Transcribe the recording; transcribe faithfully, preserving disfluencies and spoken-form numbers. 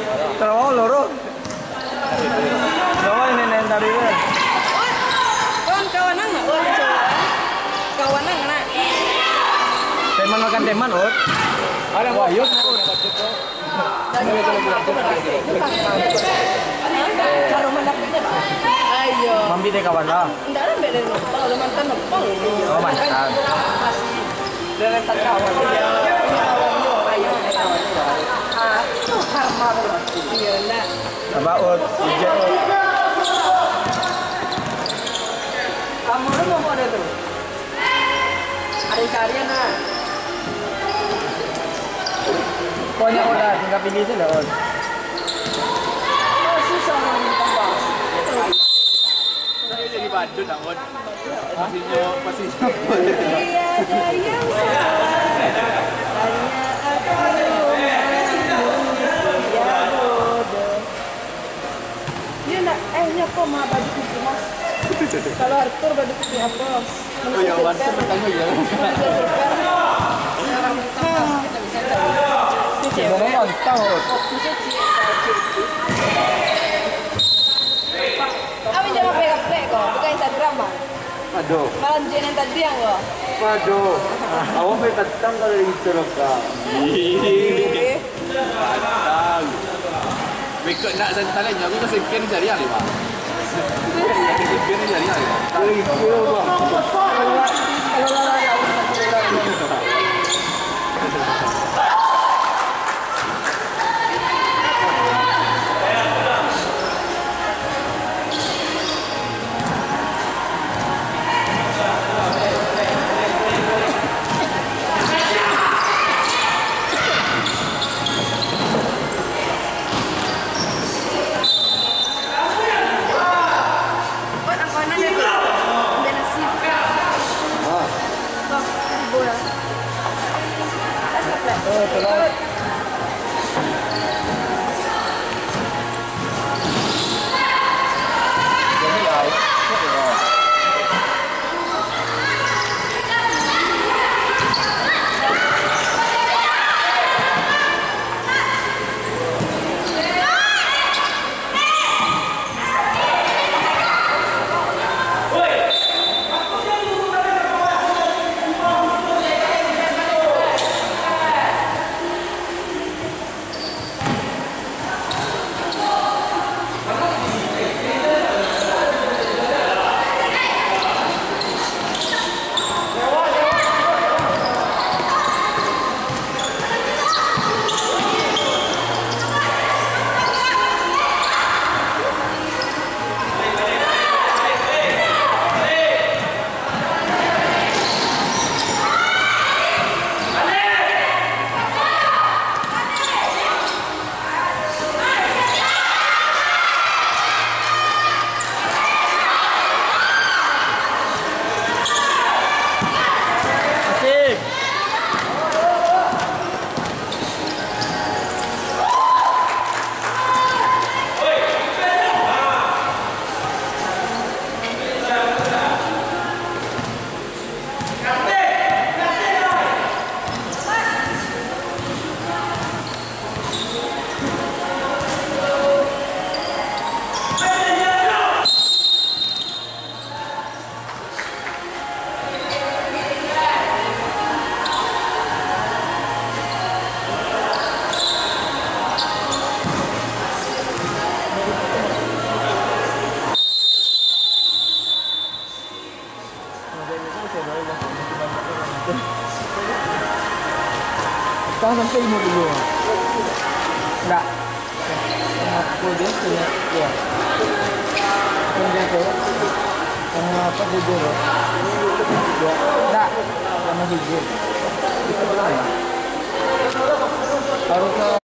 Terlalu loro. Kawan nenek tadi kan. Kawan kawan nang, oh coba. Kawan nang nak. Teman makan teman, oh. Ada wah, yuk. Kalau mendapat ayo. Mampi deh kawan lah. Enggak ada beda no. Kalau mantan no pol. Oh mantan. Dari tak kawan dia. Ayo kawan. Ah, itu karma dia nak. Apa ot? Hujan. Kamu lu mau ada tu? Hari-hari nak. Pokoknya udah tinggal pilih je lah ot. Oh, susah nak minta bas. Saya jadi badut nak ot. Masih nyo, masih nyo. Iya, yang salah. Hanya aku manusia bodoh. Dia nak eh nyapa mah baju putih mas. Kalau Arthur baju putih apa? Oh ya, warna pertama ya. Orang pertama kita bisa tahu. Jangan mantap ot. Amin jangan pegang-pegang kok, bukan Instagram mah. Aduh, Malah jenis tadi yang kok. aduh. Awak may tatang kalau itu ka. Eh, Tatang. Wake nak santai nya aku kasi ken jari ali ba. Ken jari ali. Lagi kira ba. buat apa nanya tu? Ambil nasi. Ah, Kau di bola. Tak sampai. Oh, terlalu. Jadi ai. Asik. Kau sampai lima puluh. Enggak. Aku dia punya ya. Punya tu. Sama apa jujur. Ya. Enggak. Sama jujur. Itu berapa? Harus